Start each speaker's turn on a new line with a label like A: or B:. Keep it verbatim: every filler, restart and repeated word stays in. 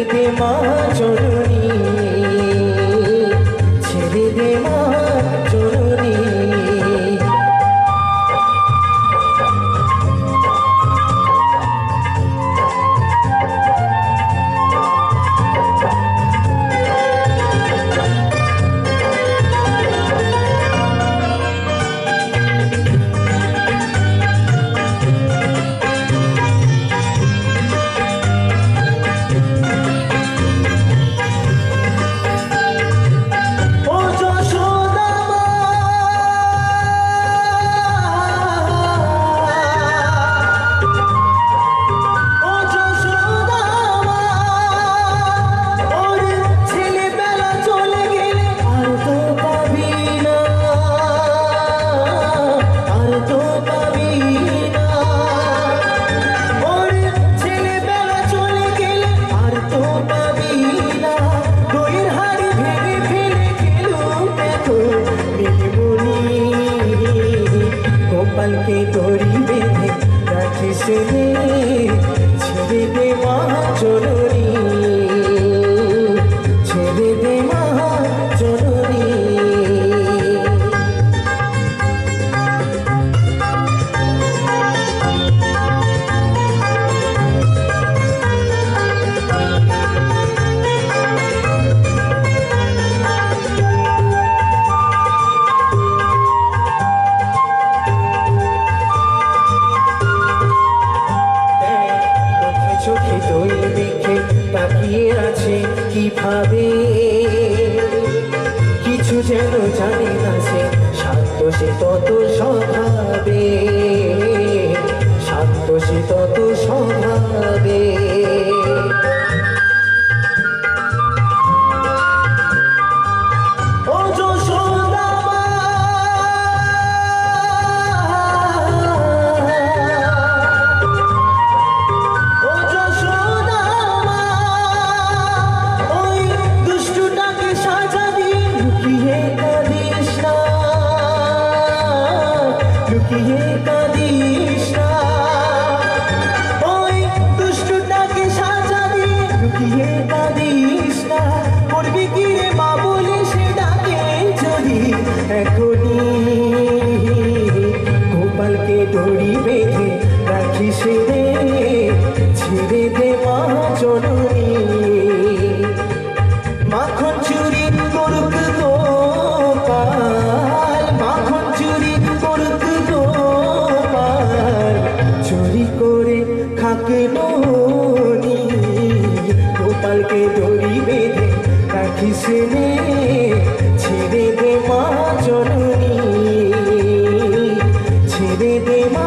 A: দে মা জননী, ছেড়ে দে মা জননী। गोपाल के दौरी बेंधे राखिस ने, छेड़े दे मा जननी, छेड़े दे मा जननी। চোখে দই মেখে তাকিয়ে আছে কিভাবে, কিছু যেন জানে না সে, শান্ত সে তত স্বভাবে, শান্ত সে তত স্বভাবে। লুকিয়ে কাঁদিস না, ওই দুষ্টটাকে সাজা দিয়ে লুকিয়ে কাঁদিস না, করবি কি রে মা বলে সে ডাকে যদি এখনই। গোপালকে দড়ি বেঁধে রাখিস রে, ছেড়ে দে মা জননী। মাখন চুরি করুক গোপাল, মাখন চুরি করুক গোপাল, চুরি করে খাক ননি। গোপালকে দড়ি বেঁধে রাখিস রে, ছেড়ে দে মা জননী, ছেড়ে দে মা